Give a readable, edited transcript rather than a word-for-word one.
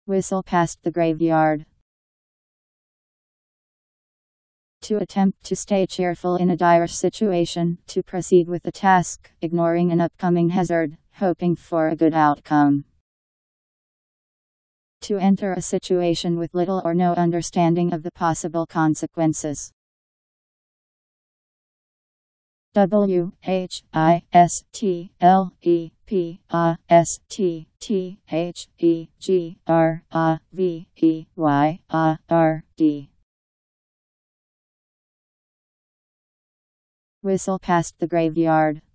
Whistle past the graveyard. To attempt to stay cheerful in a dire situation, to proceed with a task, ignoring an upcoming hazard, hoping for a good outcome. To enter a situation with little or no understanding of the possible consequences. Whistlepastthelepistregraveyard. Whistle past the graveyard.